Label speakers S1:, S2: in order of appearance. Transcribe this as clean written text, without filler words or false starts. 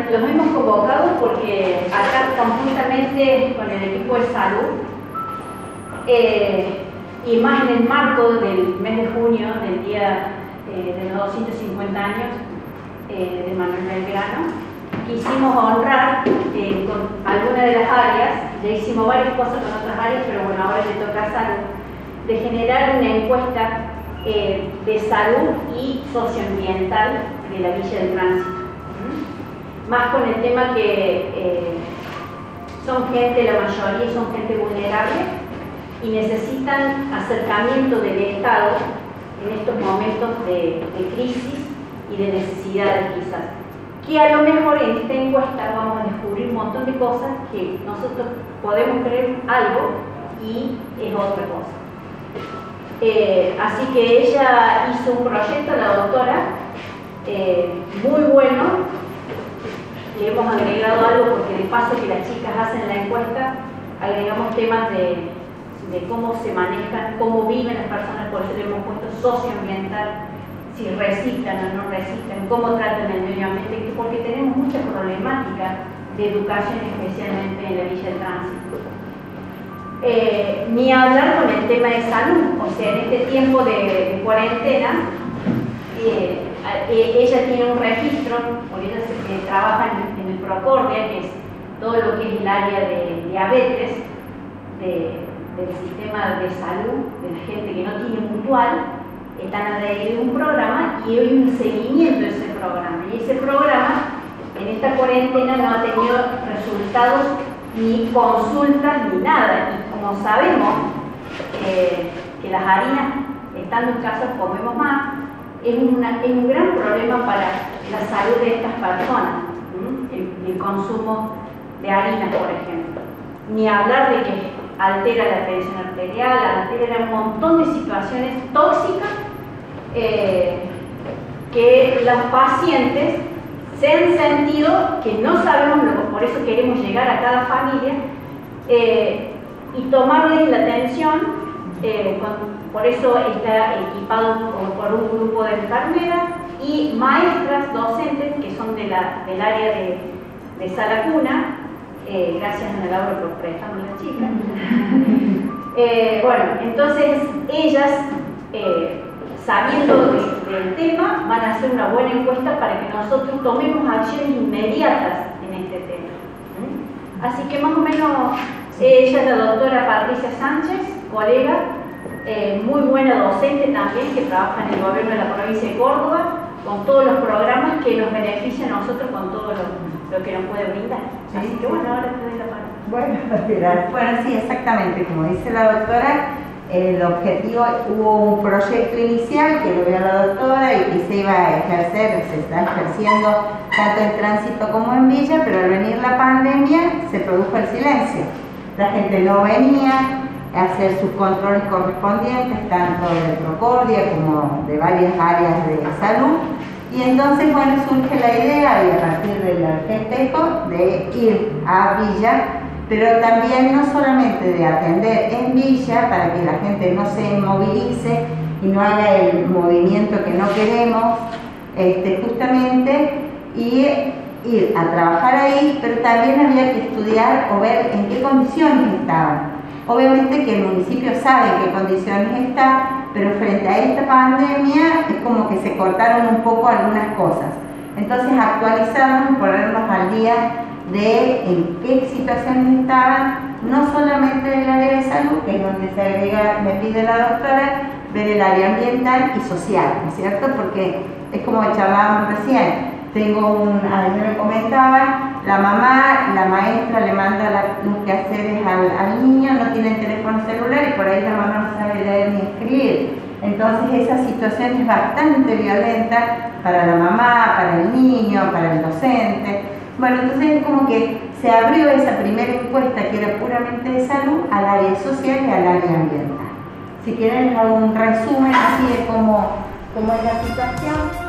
S1: los hemos convocado porque acá conjuntamente con el equipo de salud y más en el marco del mes de junio, del día de los 250 años de Manuel Belgrano, quisimos honrar con alguna de las áreas, ya hicimos varias cosas con otras áreas, pero bueno, ahora le toca a salud, de generar una encuesta de salud y socioambiental de la Villa del Tránsito. Más con el tema que son gente, la mayoría son gente vulnerable y necesitan acercamiento del Estado en estos momentos de crisis y de necesidades quizás. Que a lo mejor en esta encuesta vamos a descubrir un montón de cosas que nosotros podemos creer algo y es otra cosa. Así que ella hizo un proyecto, la doctora, muy bueno. Le hemos agregado algo porque de paso que las chicas hacen la encuesta, agregamos temas de cómo se manejan, cómo viven las personas, por eso le hemos puesto socioambiental, si reciclan o no reciclan, cómo tratan el medio ambiente, porque tenemos mucha problemática de educación, especialmente en la Villa del Tránsito. Ni hablar con el tema de salud, o sea, en este tiempo de cuarentena, ella tiene un registro, porque ella trabaja en el Procordia, que es todo lo que es el área de diabetes, del sistema de salud, de la gente que no tiene mutual, están adheridos a un programa y hay un seguimiento de ese programa. Y ese programa, en esta cuarentena, no ha tenido resultados ni consultas ni nada. Y como sabemos que las harinas, estando en casa, comemos más, es un gran problema para la salud de estas personas, el consumo de harinas, por ejemplo. Ni hablar de que altera la presión arterial, altera un montón de situaciones tóxicas que los pacientes se han sentido que no sabemos, por eso queremos llegar a cada familia y tomarles la atención, por eso está equipado por un grupo de enfermeras y maestras docentes que son del área de sala cuna. Gracias a Laura por prestarme la chica. Bueno, entonces ellas, sabiendo del tema, van a hacer una buena encuesta para que nosotros tomemos acciones inmediatas en este tema. Así que más o menos ella es la doctora Patricia Sánchez, colega, muy buena docente también, que trabaja en el gobierno de la provincia de Córdoba, con todos los programas que nos benefician a nosotros con todo lo que nos puede brindar. Así que bueno, ahora te doy la palabra.
S2: Bueno, gracias. Bueno, sí, exactamente, como dice la doctora, el objetivo, hubo un proyecto inicial que lo vio la doctora y que se iba a ejercer, se está ejerciendo tanto en Tránsito como en Villa, pero al venir la pandemia se produjo el silencio. La gente no venía a hacer sus controles correspondientes, tanto de Procordia como de varias áreas de salud. Y entonces, bueno, surge la idea, y a partir del festejo, de ir a Villa, pero también no solamente de atender en Villa, para que la gente no se movilice y no haga el movimiento que no queremos, justamente, y ir a trabajar ahí, pero también había que estudiar o ver en qué condiciones estaban. Obviamente que el municipio sabe en qué condiciones está, pero frente a esta pandemia es como que se cortaron un poco algunas cosas. Entonces actualizarnos, ponernos al día de en qué situaciones estaban, no solamente del área de salud, que es donde se agrega, me pide la doctora, ver el área ambiental y social, ¿no es cierto? Porque es como charlábamos recién. Yo le comentaba, la mamá, la maestra le manda los quehaceres al niño, no tiene teléfono celular y por ahí la mamá no sabe leer ni escribir. Entonces esa situación es bastante violenta para la mamá, para el niño, para el docente. Bueno, entonces es como que se abrió esa primera encuesta que era puramente de salud al área social y al área ambiental. Si quieren hago un resumen así de cómo es la situación.